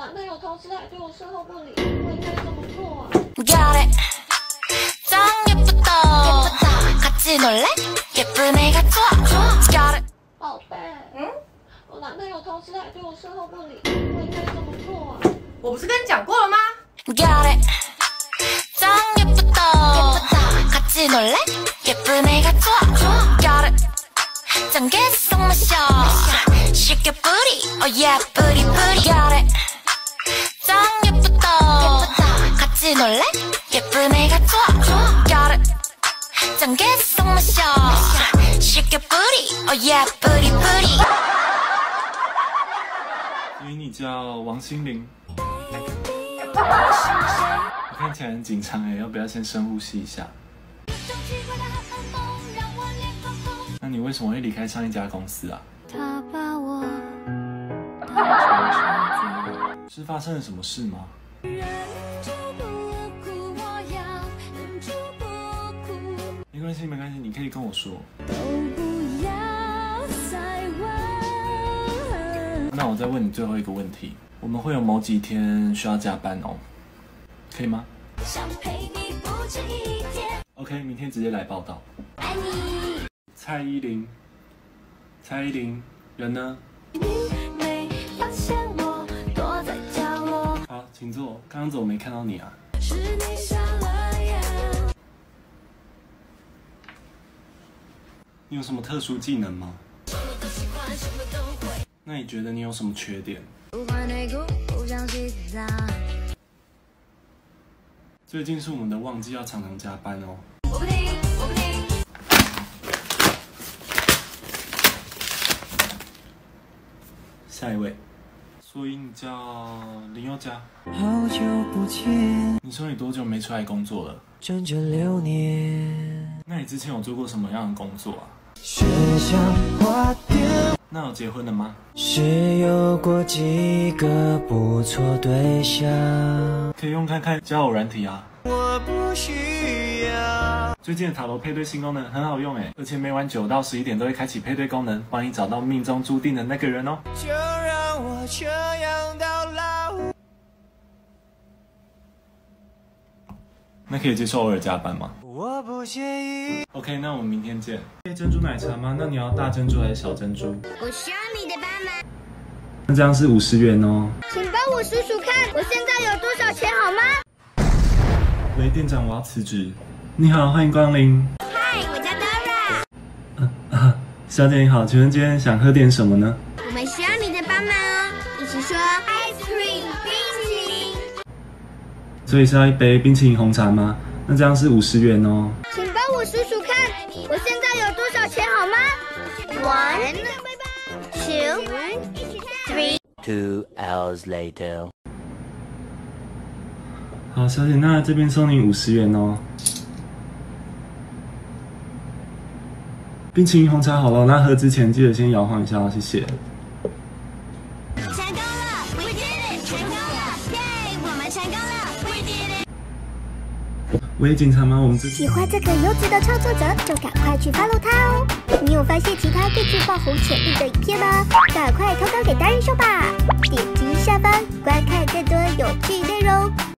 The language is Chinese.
男朋友偷吃还对我事后不理，我应该怎么做啊？ Got it. 짱 예쁘다. 같이 놀래? 예쁜 애가 좋아. Got it. 宝贝，我男朋友偷吃还对我事后不理，我应该怎么做啊？ 我不是跟你讲过了吗？ Got it. 짱 예쁘다. 같이 놀래? 예쁜 애가 좋아. Got it. 짱 계속 마셔. 쉽게 뿌리. Oh yeah, 뿌리 뿌리. Got it. 짱 예쁘다. 같이 놀래? 예쁜 애가 좋아. Got it. 짱 계속 마셔. 쉽게 뿌리. Oh yeah, 뿌리 뿌리. 所以你叫王心凌？你看起来很紧张哎，要不要先深呼吸一下？那你为什么会离开上一家公司啊？ 他把我是发生了什么事吗？没关系，没关系，你可以跟我说。那我再问你最后一个问题，我们会有某几天需要加班哦，可以吗 ？OK， 明天直接来报道。 爱你。 蔡依林，蔡依林，人呢？ 没发现我躲在角落。 好，请坐。刚刚怎么没看到你啊？ 是你瞎了眼。 你有什么特殊技能吗？那你觉得你有什么缺点？ 不换内裤，不想洗澡。 最近是我们的旺季，要常常加班哦。 我不听，我不听。 下一位，所以你叫林宥嘉。 好久不见， 你说你多久没出来工作了？ 整整6年。 那你之前有做过什么样的工作啊？ 学校花店， 那有结婚了吗？ 是有过几个不错对象。 可以用看看交友软体啊。 我不需要。 最近的塔罗配对新功能很好用哎，而且每晚9到11点都会开启配对功能，帮你找到命中注定的那个人哦。 就让我这样到老。 那可以接受偶尔加班吗？ 我不介意。 OK， 那我们明天见。可以珍珠奶茶吗？那你要大珍珠还是小珍珠？ 我需要你的帮忙。 那这样是50元哦。 请帮我数数看，我现在有多少钱好吗？ 喂，店长，我要辞职。你好，欢迎光临。 嗨，我叫 Dora。 小姐你好，请问今天想喝点什么呢？ 我们需要你的帮忙哦，一起说 ice cream 冰淇淋。 所以是要一杯冰淇淋红茶吗？那这样是50元哦。 请帮我数数看，我现在有多少钱好吗 ？1, 2, 3. 2 hours later。 好，小姐，那这边收你50元哦。冰淇淋红茶好了，那喝之前记得先摇晃一下哦，谢谢。 成功了 ，We did it！ 成功了，耶！我们成功了 ，We did it！ 喂，警察吗？我们这喜欢这个优质的创作者，就赶快去 follow 他哦！你有发现其他更具爆红潜力的影片吗？赶快投稿给达人秀吧！点击下方观看更多有趣内容。